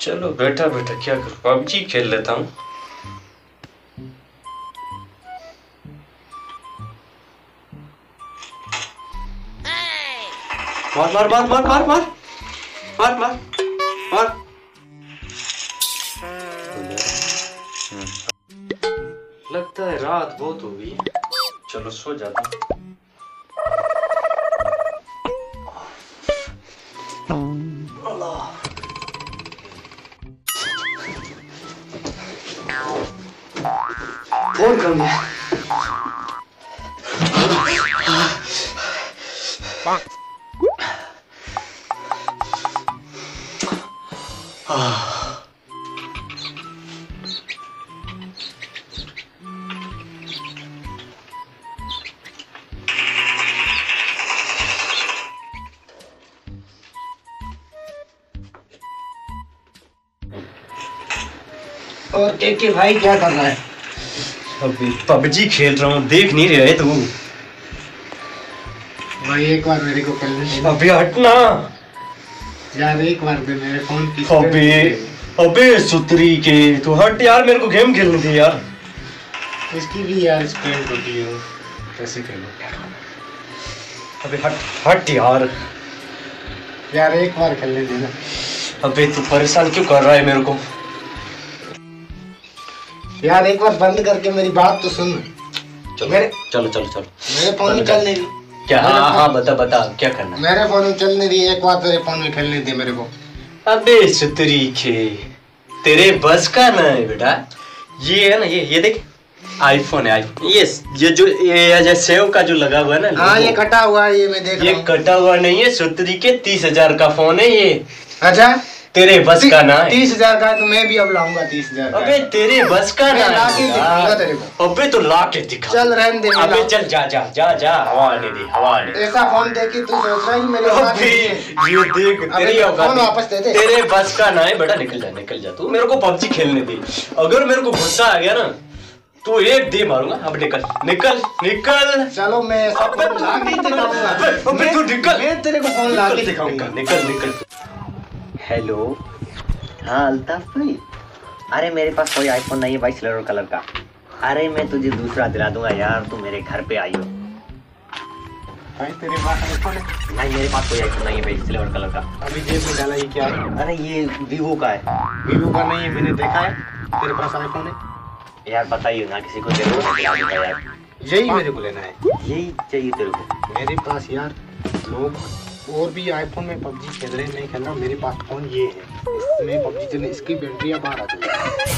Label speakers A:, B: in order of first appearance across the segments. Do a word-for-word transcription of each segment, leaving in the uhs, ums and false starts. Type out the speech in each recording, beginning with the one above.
A: चलो बैठा बैठा क्या करूं, पबजी खेल लेता हूँ। मार मार मार मार मार मार मार मार मार। लगता है रात बहुत हो गई, चलो सो जाता हूँ। फोन कर लिया।
B: और टेके भाई क्या कर रहा है?
A: अभी पबजी खेल रहा हूँ, देख नहीं रहे तू?
B: भाई एक बार मेरे को खेलने दे।
A: अबे हटना
B: यार, एक बार दे मेरे फोन की।
A: अबे अबे सुतरी के तू हट यार, मेरे को गेम खेलने दे यार।
B: इसकी भी यार स्क्रीन टूटी हो, कैसे खेलूं?
A: अबे हट हट यार।
B: यार एक बार खेलने देना।
A: अबे तू परेशान क्यों कर रहा है मेरे को?
B: यार एक बार बंद करके मेरी बात तो सुन।
A: चलो
B: मेरे
A: चलो चलो चलो
B: मेरे फोन में चल नहीं रही।
A: क्या? हाँ हाँ बता बता क्या करना है?
B: मेरे फोन में चल नहीं रही, एक बार तेरे फोन में खेलने दे मेरे को।
A: अबे सुतरी के तेरे बस का ना है बेटा। ये है ना, ये ये देख आईफोन है, आईफोन। ये ये जो ये जो सेव का जो लगा हुआ है ना,
B: हाँ ये कटा हुआ है, ये मैं देख
A: ये
B: रहा हूँ।
A: कटा हुआ नहीं है सुतरी के, तीस हजार का फोन है ये।
B: अच्छा
A: तेरे बस का ना है।
B: तीस हजार का है तो मैं भी अब लाऊंगा तीस हजार का।
A: अबे तेरे बस का ना
B: ला के
A: है
B: दिखाऊंगा तेरे को।
A: अबे तो ला के दिखा।
B: चल रहने दे।
A: अबे चल जा जा जा जा, हवा आने दे हवा आने दे।
B: ऐसा फोन देखी तू सोच रहा है मेरे पास
A: अबे
B: नहीं है।
A: ये देख तेरी औकात
B: फोन वापस दे दे।
A: तेरे बस का ना है बेटा, निकल जा निकल जा तू, मेरे को पबजी खेलने दे। अगर मेरे को गुस्सा आ गया ना तो एक दे मारूंगा। अब निकल निकल निकल।
B: चलो मैं
A: अबे
B: फोन ला के दिखाऊंगा।
A: अबे तू निकल।
B: मैं तेरे को फोन ला के दिखाऊंगा।
A: निकल निकल।
C: हेलो, हाँ अल्ताफ भाई। अरे मेरे पास कोई आईफोन नहीं है भाई सिल्वर कलर का। अरे मैं तुझे दूसरा दिला दूंगा यार, तू मेरे घर पे आई हो।
B: भाई तेरे पास आईफोन है?
C: नहीं मेरे पास कोई आईफोन नहीं है भाई सिल्वर कलर का।
B: अभी जेब में डाला, ये क्या है?
C: अरे ये वीवो का है।
B: वीवो का नहीं है, मैंने देखा है। तेरे पास आईफोन है?
C: यार बताइए ना, किसी को दे दो, मैं दिला दूंगा यार।
B: यही मेरे को लेना है।
C: यही चाहिए तेरे को?
B: मेरे पास यार लोग और भी आईफोन में पबजी खेल रहे हैं, नहीं खेल रहा। मेरे पास फोन ये है, इसमें पबजी चलने, इसकी बैटरियां बाहर आ गई।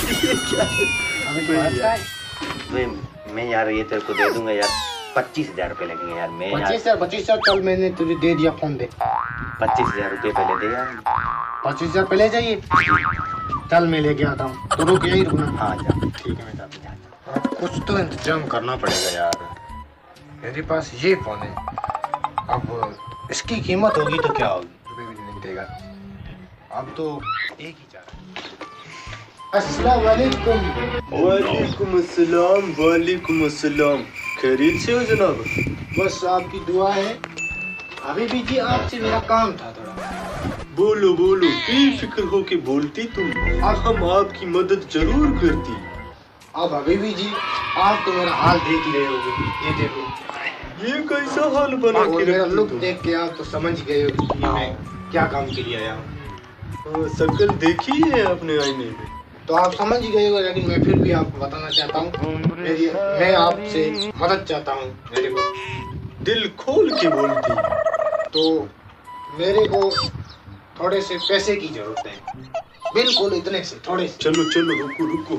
B: अबे तो अच्छा है।
C: मैं मैं यार ये तेरे को दे दूंगा यार, पच्चीस हजार रुपये लगेंगे यार। मैं
B: पच्चीस हजार पच्चीस हजार चल, मैंने तुझे दे दिया फोन। दे
C: पच्चीस हजार रुपये पहले दे यार।
B: पच्चीस हजार पहले चाहिए? चल मैं लेके आता हूँ, तो रुक यही रुकना।
C: हाँ जा।
B: ठीक है मैं जाता हूँ। कुछ तो इंतजाम करना पड़ेगा यार। मेरे पास ये फोन है, अब इसकी कीमत होगी तो क्या होगी, रुपये भी नहीं देगा। अब तो एक ही जा रहा है। अस्सलाम वालेकुम।
A: वालेकुम अस्सलाम वालेकुम अस्सलाम। खैरियत से हो जनाब?
B: बस आपकी दुआ है। अभी भी जी आपसे मेरा काम था थोड़ा।
A: बोलो बोलो, बेफिक्र होके बोलती तुम,
B: अब
A: हम आपकी मदद जरूर करती।
B: अब अभी भी जी आप तो मेरा हाल देख ही रहे होगे, ये देखो।
A: ये कैसा हाल बना
B: और
A: के
B: मेरा
A: रखती
B: लुक
A: तुम?
B: देख के आप तो समझ गए हो कि मैं क्या काम के लिए आया हूँ।
A: हाँ, शक्ल देखी है अपने आईने में?
B: तो आप समझ ही गए हो, लेकिन मैं फिर भी आपको बताना चाहता हूँ, मेरी मैं आपसे मदद चाहता हूँ। मेरे को
A: दिल खोल के बोलती।
B: तो मेरे को थोड़े से पैसे की जरूरत है, बिल्कुल इतने से थोड़े से।
A: चलो चलो रुको रुको।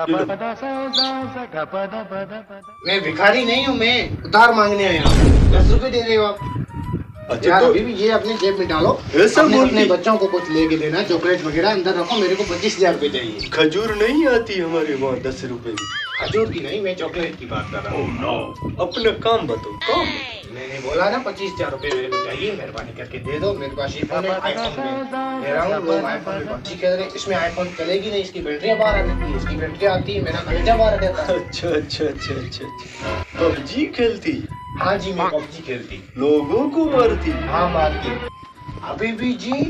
B: मैं भिखारी नहीं हूँ, मैं उधार मांगने आया हूँ। दस रुपए दे रहे हो आप?
A: अच्छा
B: यार
A: तो
B: अभी भी ये अपने जेब में डालो।
A: ऐसा
B: अपने,
A: बोलती?
B: अपने बच्चों को कुछ लेके देना, चॉकलेट वगैरह अंदर रखो। मेरे को पच्चीस हजार रुपए चाहिए।
A: खजूर नहीं आती हमारे वहाँ दस रुपए की?
B: खजूर की नहीं, मैं चॉकलेट की बात कर रहा हूँ।
A: oh, no. अपना काम बताओ, काम।
B: मैंने बोला ना पच्चीस हजार रुपए मेरे को चाहिए, मेहरबानी करके दे दो। मेरे पास आईफोन है, आईफोन में ले रहा हूँ। लोग आईफोन में पबजी खेल रहे हैं, इसमें आईफोन चलेगी नहीं, इसकी बैटरियां बाहर आ जाती है। इसकी बैटरी आती है, मेरा कलेजा बाहर आ जाता है।
A: अच्छा अच्छा अच्छा अच्छा अच्छा। पबजी खेलती?
B: हाँ जी मैं पबजी खेलती,
A: लोगों को मारती?
B: हाँ मारती। अभी भी जी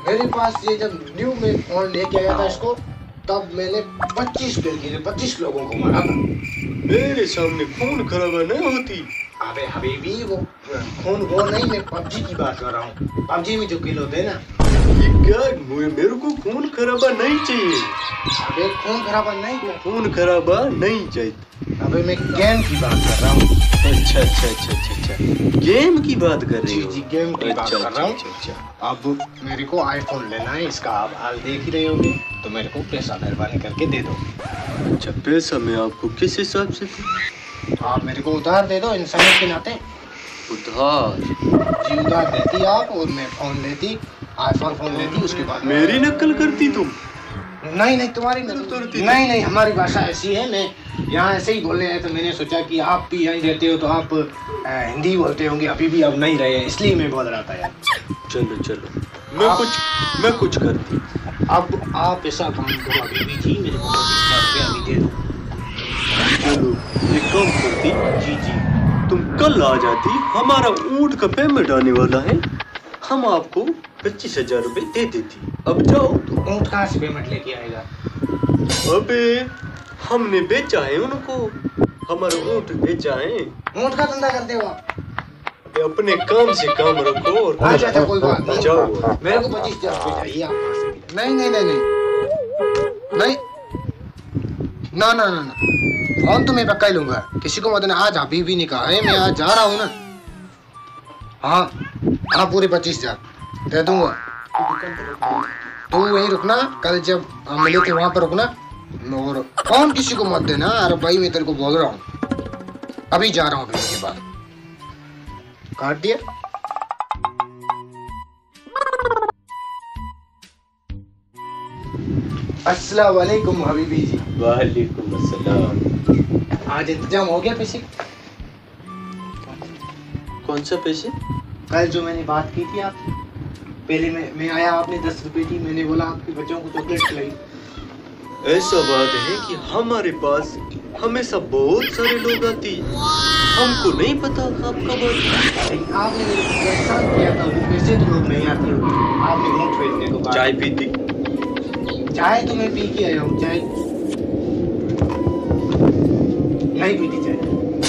B: मेरे पास ये जब न्यू में फोन लेके आया था इसको, तब मैंने पच्चीस किल किए, पच्चीस लोगों को मारा था।
A: मेरे सामने खून खराबा नहीं होती।
B: अबे हबीबी, वो खून वो नहीं, मैं पबजी की बात कर रहा हूँ। पबजी में जो किल होते हैं ना,
A: ये क्या, मेरे को खून खराबा नहीं चाहिए।
B: अबे खून खराबा नहीं कर,
A: खून खराबा नहीं चाहिए।
B: अबे मैं गेम की बात कर रहा हूँ।
A: अच्छा अच्छा अच्छा अच्छा अच्छा, गेम की बात कर रही
B: जी
A: हो?
B: जी, गेम की बात
A: अच्छा,
B: कर रहा हूँ।
A: अच्छा, अच्छा।
B: अब मेरे को आईफोन लेना है, इसका आप हाल देख ही रहे होंगे, तो मेरे को पैसा मेहरबानी करके दे दो।
A: अच्छा, पैसा मैं आपको किस हिसाब से दूं?
B: आप मेरे को उधार दे दो, इंसानियत के नाते।
A: उधार?
B: जी उधार देती आप, और मैं फोन लेती, आईफोन फोन लेती, उसके बाद
A: मेरी नकल करती तुम?
B: नहीं नहीं, तुम्हारी नकल नहीं नहीं, हमारी भाषा ऐसी है। मैं यहाँ ऐसे ही बोलने आया, तो मैंने सोचा कि आप भी यहीं रहते हो तो आप आ, हिंदी बोलते होंगे, अभी भी अब नहीं रहे, इसलिए मैं बोल रहा था यार।
A: चलो चलो, मैं
B: आप-
A: कुछ मैं कुछ करती।
B: अब आप ऐसा काम करो अभी जी, मेरे को पच्चीस हजार रुपये अभी दे दो।
A: चलो एक काम करती,
B: जी जी,
A: तुम कल आ जाती, हमारा ऊँट का पेमेंट आने वाला है, हम आपको पच्चीस हजार रुपये दे देती। अब जाओ।
B: ऊँट कहाँ से पेमेंट लेके आएगा?
A: अबे हमने बेचा है उनको, हमारा ऊँट बेचा है।
B: ऊँट का धंधा करते हो आप?
A: अबे अपने काम से काम रखो और
B: अच्छा अच्छा, कोई बात नहीं,
A: जाओ।
B: मेरे को पच्चीस हजार रुपये चाहिए आप पास से। नहीं नहीं नहीं नहीं नहीं, ना ना ना ना, फोन तो मैं पक्का ही लूंगा, किसी को मत देना। आज अभी भी नहीं कहा है, मैं आज जा रहा हूँ ना। हाँ हाँ, पूरे पच्चीस हजार दे दूंगा। तू वहीं रुकना, कल जब हम मिले थे वहां पर रुकना, और फोन किसी को मत देना। अरे भाई मैं तेरे को बोल रहा हूँ, अभी जा रहा हूँ, फिर उसके बाद काट दिया। अस्सलाम वालेकुम हबीबी जी।
A: वालेकुम अस्सलाम।
B: आज इंतजाम हो गया पैसे?
A: कौन सा पैसे?
B: कल जो मैंने बात की थी आपसे, पहले मैं मैं आया, आपने दस रुपए दी, मैंने बोला आपके बच्चों को चॉकलेट खिलाई।
A: ऐसा बात है कि हमारे पास हमेशा बहुत सारे लोग आती, हमको नहीं पता आप कब आती।
B: आपने मेरे को एहसान किया था, वो पैसे तो लोग नहीं आते हो, आपने ऊँट बेचने को कहा।
A: चाय पीती?
B: चाय तो मैं पी के आया हूँ, चाय नहीं पीती चाय।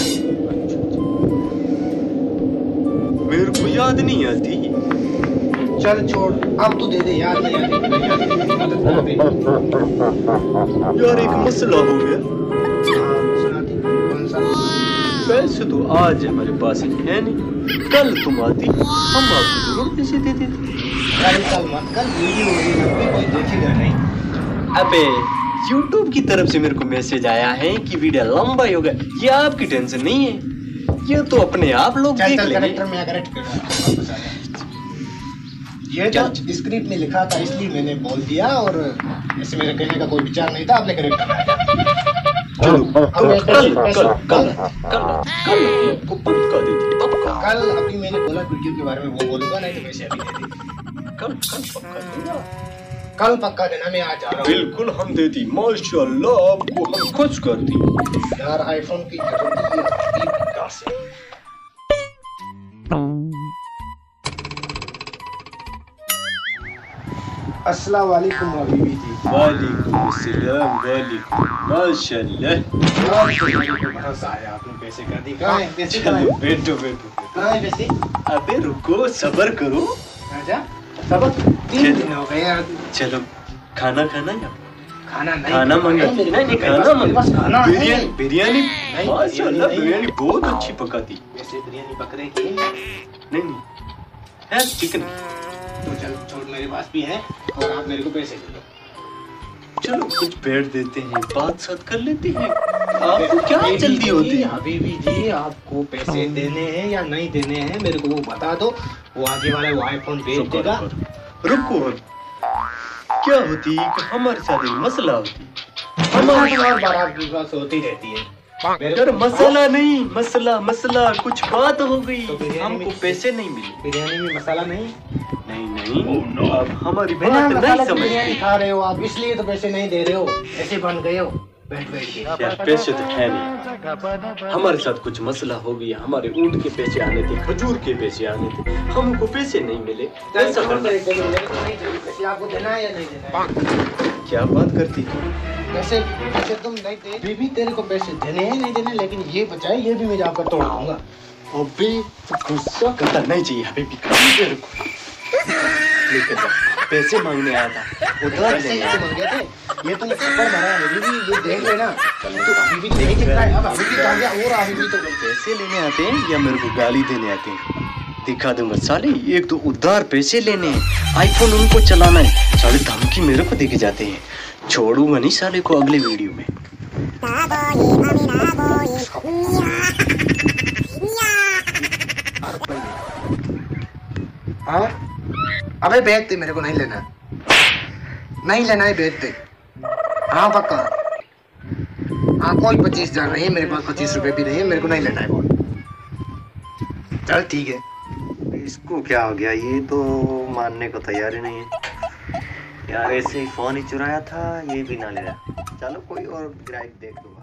A: मेरे को याद नहीं आती।
B: चल छोड़, अब तू दे दे, याद नहीं आती, नहीं आती, मदद कर दे।
A: यार एक मसला हो गया।
B: हाँ, सुनाती, कौन सा?
A: पैसे तो आज हमारे पास है नहीं, कल तुम आती, हम आपको जरूर पैसे दे देते।
B: कल कल मत, कल वीडियो होगी, कोई देखेगा नहीं।
A: अबे YouTube की तरफ से मेरे को मैसेज आया है कि वीडियो लंबा ही होगा, ये आपकी टेंशन नहीं है, ये तो अपने आप लोग
B: चल
A: देख
B: चल,
A: लेंगे।
B: करेक्टर में करेक्ट कर वापस आ जा। ये जो स्क्रिप्ट में लिखा था इसलिए मैंने बोल दिया, और ऐसे मेरे कहने का कोई विचार नहीं था, आपने करेक्टर में आ जा।
A: चलो
B: अब
A: कल
B: मैं
A: कल
B: पैसे-
A: कल कल कल कल आपको पक्का दे दी, पक्का।
B: कल अभी मैंने बोला वीडियो के बारे में वो बोलूंगा, नहीं तो पैसे अभी दे देंगे।
A: कल कल पक्का दूंगा।
B: कल पक्का देना, मैं आज आ रहा हूँ।
A: बिल्कुल हम देती, माशाल्लाह आपको हम खुश कर दी।
B: यार आईफोन की जरूरत है अभी कहाँ से? अस्सलाम वालेकुम हबीबी जी।
A: वालेकुम अस्सलाम, वालेकुम, माशाल्लाह।
B: यार तुम्हारे को भरोसा आया, आपने पैसे कर दी। कहाँ है पैसे? कहाँ है?
A: चलो बैठो बैठो।
B: कहाँ है पैसे?
A: अबे रुको, सब्र करो।
B: आजा, सबक तीन दिन हो गए यार।
A: चलो खाना खाना या
B: खाना नहीं,
A: खाना मंगा?
B: मेरे
A: नहीं नहीं,
B: मेरे पास-
A: खाना
B: मेरे पास
A: मंगा।
B: खाना है।
A: बिरयानी बिरयानी
B: नहीं,
A: माशाल्लाह,
B: बिरयानी
A: बिरयानी
B: नहीं।
A: बहुत अच्छी पकाती।
B: वैसे बिरयानी बकरे की है।
A: नहीं नहीं है, चिकन।
B: तो चल छोड़, मेरे पास भी है, और आप मेरे को पैसे दे दो।
A: चलो कुछ बैठ देते हैं, बात साथ कर लेते हैं। आपको क्या जल्दी होती है?
B: हबीबी जी, आपको पैसे देने हैं या नहीं देने हैं मेरे को वो बता दो, वो आगे वाला वो आईफोन भेज
A: रुको
B: देगा।
A: रुको, रुको क्या होती है कि हमारे साथ एक मसला होती है।
B: हमारी हर बार आपके पास होती रहती है। मेरे
A: यार मसला नहीं, मसला मसला कुछ बात हो गई,
B: तो बिरयानी
A: हमको
B: में-
A: पैसे नहीं मिले।
B: बिरयानी में मसाला नहीं,
A: नहीं नहीं, अब हमारी
B: बिना
A: बात
B: मसाला
A: नहीं
B: की बिरयानी
A: समझती।
B: खा रहे हो आप, इसलिए तो पैसे नहीं दे रहे हो, ऐसे बन गए हो। बैठ बैठ के।
A: यार पैसे तो है नहीं, हमारे साथ कुछ मसला हो गया, हमारे ऊंट के पैसे आने थे, खजूर के पैसे आने थे, हमको पैसे नहीं मिले। ऐसा करना
B: पैसे आपको देना है या नहीं देना है?
A: क्या बात करती है?
B: पैसे पैसे तुम नहीं दे, बीबी तेरे को पैसे देने हैं नहीं देने, लेकिन ये बचाए ये भी मैं जाकर तोड़ दूंगा।
A: अबे गुस्सा करता नहीं चाहिए अभी भी तेरे को। लेकर जा, पैसे मांगने आया था, उधार
B: पैसे
A: लेने
B: ये
A: आया
B: मांगे थे, ये तूने थप्पड़ मारा है बीबी, ये देख लेना। तो अभी भी नहीं दिख रहा है, अब अभी भी कहाँ गया और अभी भी तो
A: पैसे लेने आते हैं या मेरे को गाली देने आते हैं? दिखा दूंगा साले, एक तो उधार पैसे लेने हैं, आईफोन उनको चलाना है, साले धमकी मेरे को देके जाते हैं। छोड़ूंगा नहीं साले को अगले वीडियो में।
B: हाँ अबे भेज दे, मेरे को नहीं लेना, नहीं लेना है, भेज दे। हाँ पक्का, हाँ कोई पच्चीस हजार नहीं है मेरे पास, पच्चीस रुपए भी नहीं है, मेरे को नहीं लेना है फोन। चल ठीक है।
C: इसको क्या हो गया, ये तो मानने को तैयार ही नहीं है यार। ऐसे ही फोन ही चुराया था, ये भी ना ले रहा। चलो कोई और ग्राहक देख लूंगा।